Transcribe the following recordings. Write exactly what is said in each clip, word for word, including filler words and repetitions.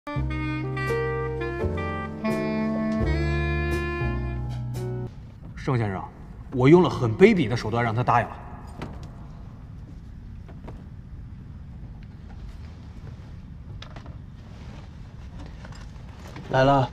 盛先生，我用了很卑鄙的手段让他答应了。 来了。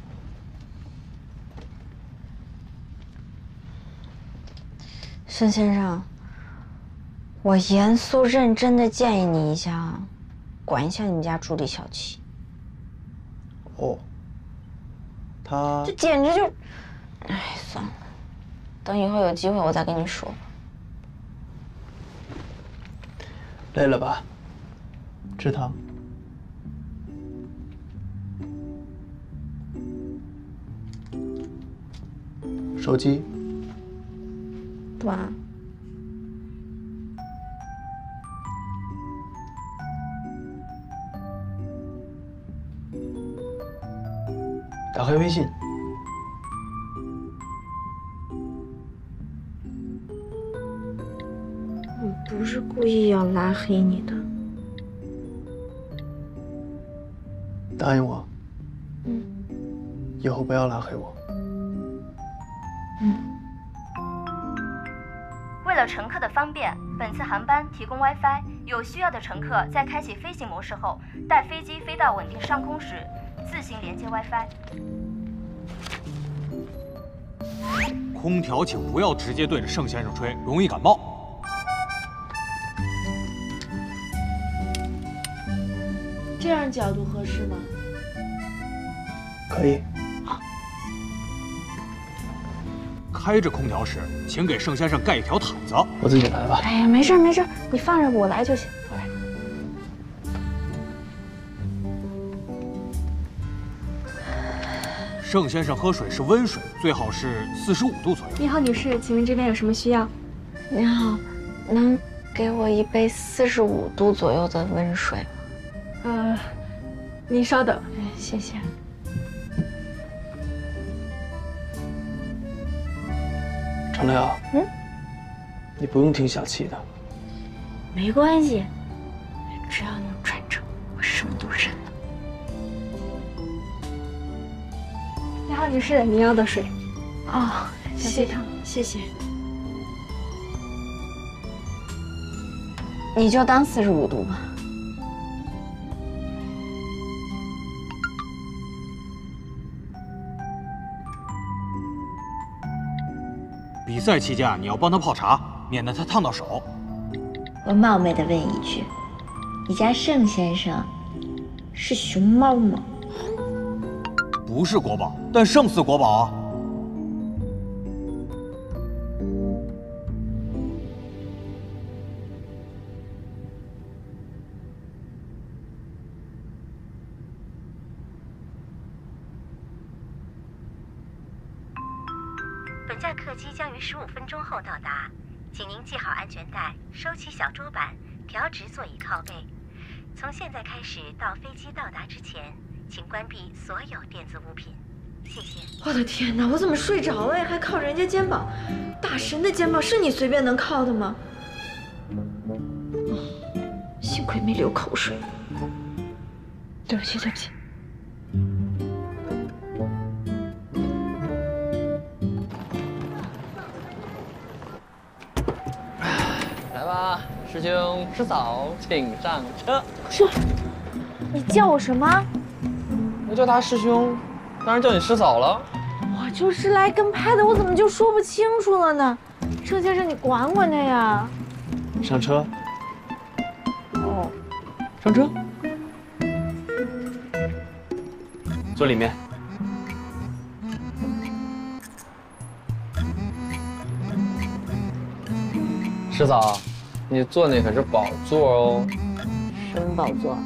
盛先生，我严肃认真的建议你一下，管一下你们家助理小七。 哦。他这简直就……哎，算了，等以后有机会我再跟你说吧。 累了吧？吃汤。手机。 端。 打开微信。 我不是故意要拉黑你的。 答应我。 嗯。 以后不要拉黑我。 嗯。 为了乘客的方便，本次航班提供 WiFi， 有需要的乘客在开启飞行模式后，待飞机飞到稳定上空时，自行连接 WiFi。 空调请不要直接对着盛先生吹，容易感冒。 这样角度合适吗？ 可以。 开着空调时，请给盛先生盖一条毯子。 我自己来吧。 哎呀，没事没事，你放着我来就行。我来。 盛先生喝水是温水，最好是四十五度左右。 你好，女士，请问这边有什么需要？ 您好，能给我一杯四十五度左右的温水吗？ 呃，您稍等。 哎，谢谢。 程亮。 嗯。 你不用听小七的。 没关系，只要能赚成，我什么都认了。 你好，女士，您要的水。 哦， 小鸡汤，谢谢。 你就当四十五度吧。 比赛期间你要帮他泡茶，免得他烫到手。 我冒昧的问一句，你家盛先生是熊猫吗？ 不是国宝，但胜似国宝啊。 本架客机将于十五分钟后到达，请您系好安全带，收起小桌板，调直座椅靠背。从现在开始到飞机到达之前，请关闭所有电子物品。谢谢。 我的天哪，我怎么睡着了呀？还靠着人家肩膀，大神的肩膀是你随便能靠的吗？幸亏没流口水。对不起，对不起。 来吧，师兄师嫂，请上车。 不是，你叫我什么？ 我叫他师兄，当然叫你师嫂了。 我就是来跟拍的，我怎么就说不清楚了呢？盛先生，你管管他呀。 上车。 哦。 上车。坐里面。 师嫂，你坐那可是宝座哦。 什么宝座？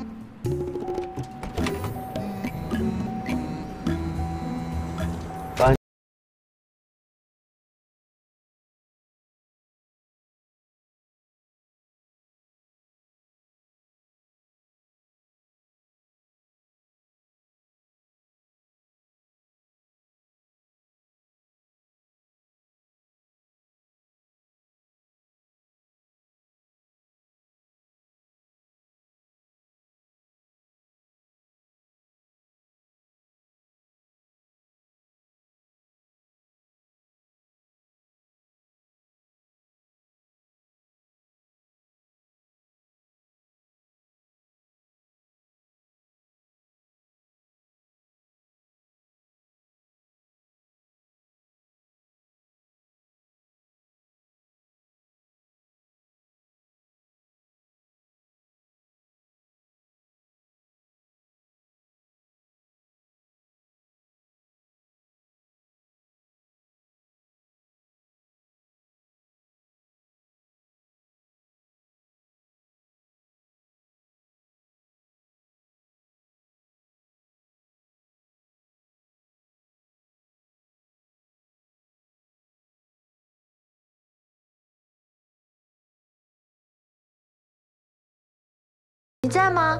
在吗？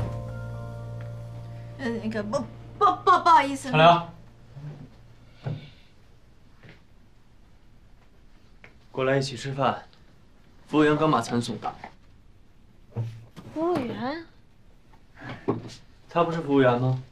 呃，那个不不不不好意思。 程辽，过来一起吃饭。服务员刚把餐送到。 服务员？ 他不是服务员吗？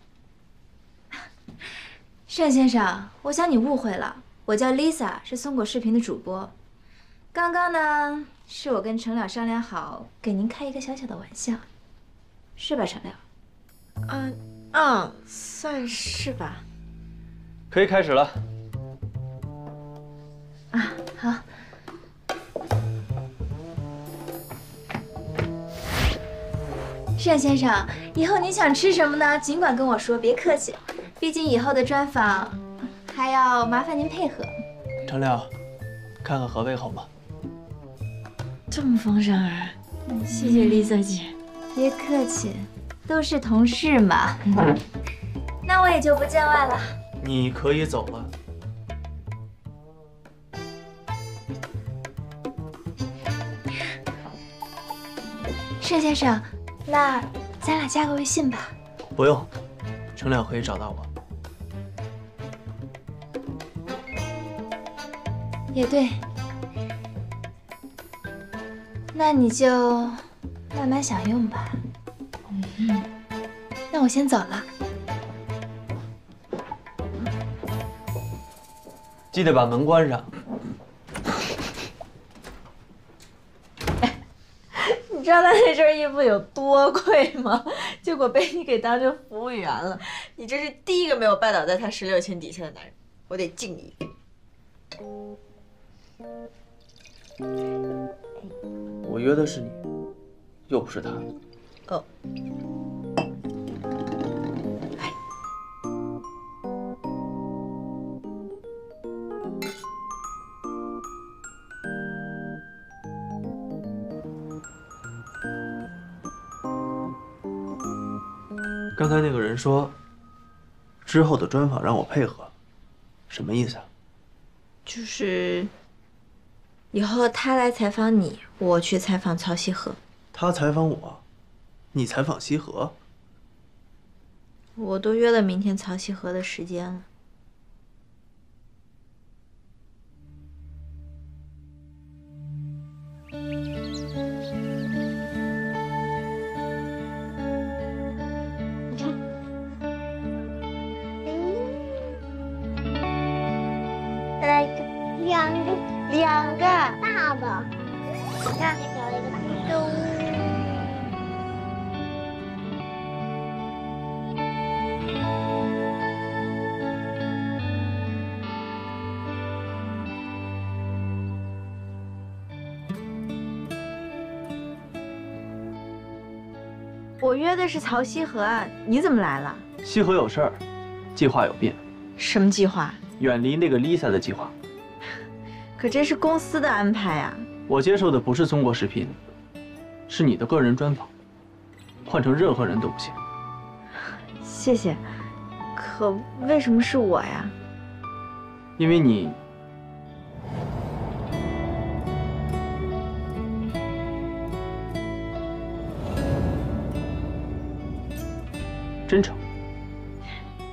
单先生，我想你误会了，我叫 Lisa， 是松果视频的主播。刚刚呢，是我跟程辽商量好，给您开一个小小的玩笑，是吧，程辽？ 嗯嗯，算是吧。 可以开始了。 啊，好。单先生，以后您想吃什么呢？尽管跟我说，别客气。毕竟以后的专访还要麻烦您配合。 程辽，看看合胃口吗？ 这么丰盛啊！谢谢丽色姐。 别客气，都是同事嘛。那我也就不见外了。 你可以走了。 单先生，那咱俩加个微信吧。 不用，程辽可以找到我。 也对，那你就慢慢享用吧。嗯，那我先走了。 记得把门关上。 你知道他那身衣服有多贵吗？结果被你给当成服务员了。你这是第一个没有拜倒在他十六千底下的男人，我得敬你一个。 我约的是你，又不是他。 哦。 刚才那个人说，之后的专访让我配合，什么意思啊？ 就是。以后他来采访你，我去采访曹溪河。 他采访我，你采访溪河。 我都约了明天曹溪河的时间了。你看，再来一个，两个。两个大的，你看，小一个嘟。我约的是曹溪河啊，你怎么来了？ 溪河有事儿，计划有变。 什么计划？ 远离那个 Lisa 的计划。 可这是公司的安排啊！ 我接受的不是中国视频，是你的个人专访，换成任何人都不行。 谢谢。可为什么是我呀？ 因为你真诚。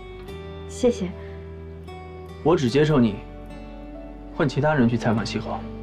谢谢。 我只接受你。换其他人去采访溪河。